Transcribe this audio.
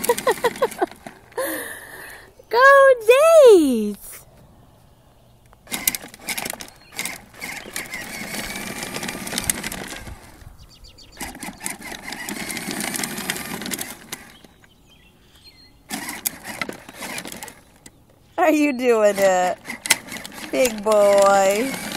Go, Jace! Are you doing it? Big boy.